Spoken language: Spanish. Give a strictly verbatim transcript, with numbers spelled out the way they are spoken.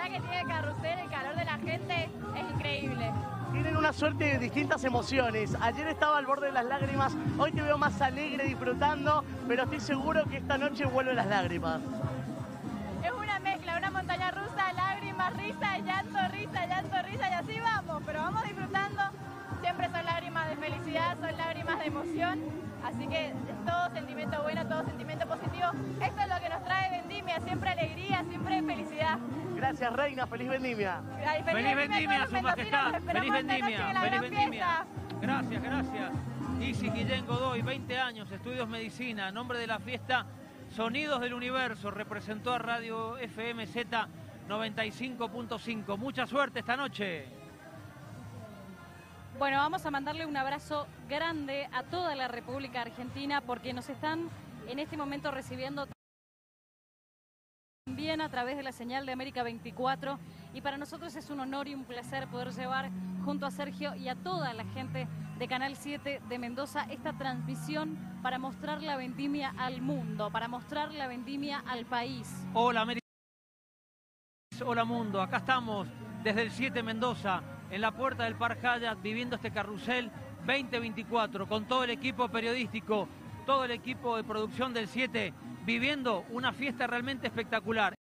que tiene el carrusel, el calor de la gente es increíble. Tienen una suerte de distintas emociones. Ayer estaba al borde de las lágrimas, hoy te veo más alegre, disfrutando, pero estoy seguro que esta noche vuelven las lágrimas. Es una mezcla, una montaña rusa, lágrimas, risa, llanto, risa, llanto, risa, y así vamos, pero vamos disfrutando. Siempre son lágrimas de felicidad, son lágrimas de emoción, así que es todo sentimiento bueno, todo sentimiento positivo. Esto es lo que nos trae Vendimia, siempre alegría, siempre felicidad. Gracias, Reina, feliz Vendimia. Ay, Feliz, feliz Vendimia, su majestad. Feliz Vendimia, feliz Vendimia. Fiesta. Gracias, gracias. Isi Guillén Godoy, veinte años, estudios medicina, en nombre de la fiesta Sonidos del Universo, representó a Radio F M Z noventa y cinco punto cinco. Mucha suerte esta noche. Bueno, vamos a mandarle un abrazo grande a toda la República Argentina porque nos están en este momento recibiendo también a través de la señal de América veinticuatro, y para nosotros es un honor y un placer poder llevar junto a Sergio y a toda la gente de Canal siete de Mendoza esta transmisión para mostrar la vendimia al mundo, para mostrar la vendimia al país. Hola América, hola mundo, acá estamos desde el siete Mendoza, en la puerta del Park Hyatt, viviendo este carrusel veinte veinticuatro, con todo el equipo periodístico, todo el equipo de producción del siete, viviendo una fiesta realmente espectacular.